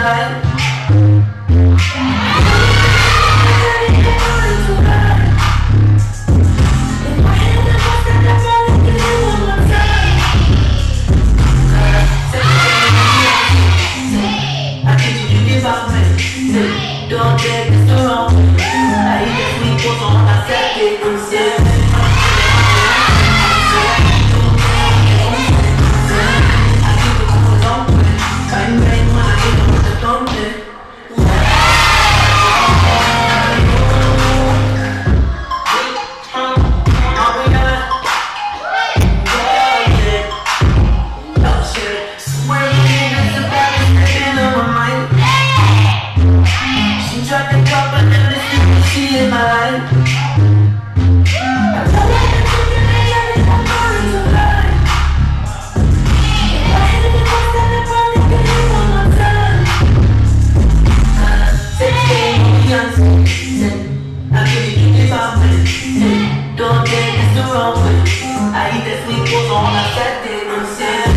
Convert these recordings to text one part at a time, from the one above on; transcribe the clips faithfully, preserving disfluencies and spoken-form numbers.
life. Don't take this the wrong way. I eat the sweet was on I said it and said I keep it going a long way. Bang bang when I hit them with the thumbnail. In my life, I feel like I'm thinking that it's not going to lie. If I hit it once, then I probably get it one more time. Uh, sixteen, Beyonce, I give you twenty five minutes. Don't take this the wrong way. I eat that sweet was on a Saturday and said,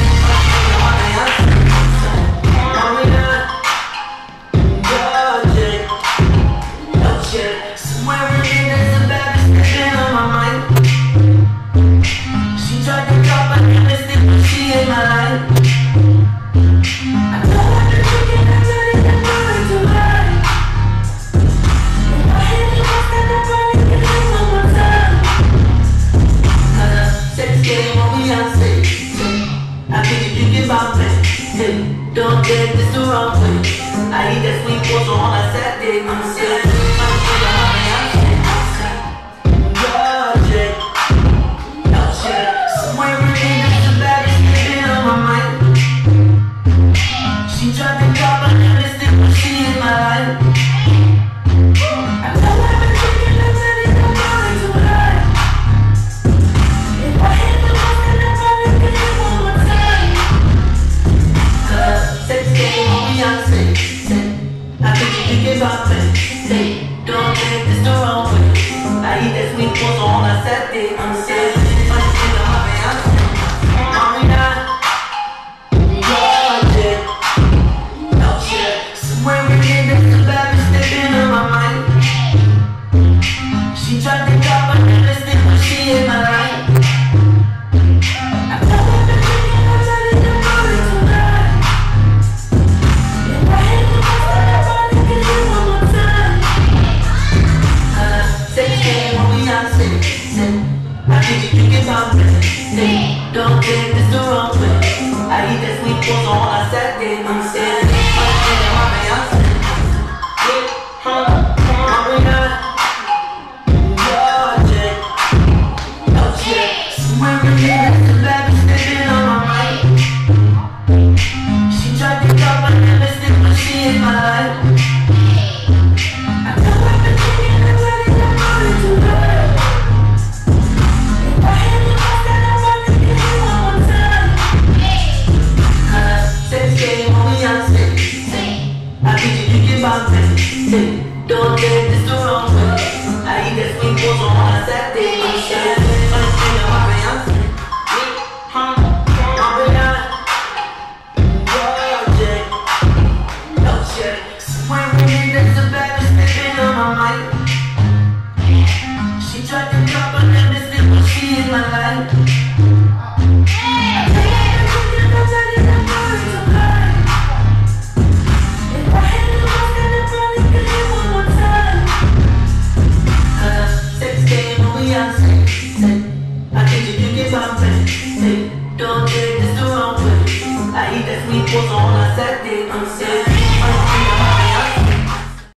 don't take this the wrong way. I eat that sweet portion on a Saturday and said, somewhere in there there's a baddest thing on my mind. She tried to drop a lipstick, but she in my life. I know I've been thinking that it's not going to lie. If I hit the most, then I probably get it one more time. Cause sex game on Beyonce, I think you can give up and say, don't take this the wrong way. I eat that sweet portion on a Saturday and said, she tried to drop a lipstick, but she in my life. I know I've been thinking that it's not going to lie. If I hit the most, then I probably get it one more time. Uh, sex game on Beyonce, I think you can get my friend. Don't take this the wrong way. I eat that sweet portion on a Saturday and said, my Beyonce, huh? In my life, I know I've been thinking that it's not going to lie. If I hit the most, then I probably get it one more time. Cause sex game on Beyonce, I think you can give my friend. Don't take this the wrong way. I eat that sweet portion on a Saturday and said, understand my Beyonce, huh? Somewhere in there there's a baddest thing on my mind. She tried to drop a lipstick, but she in my life. I think I'm thinking that it's not going to lie. If I hit the most, then I probably get it one more time. Cause sex game on Beyonce, I think you can give my friend. Don't take this the wrong way. I eat that sweet portion on a Saturday and said,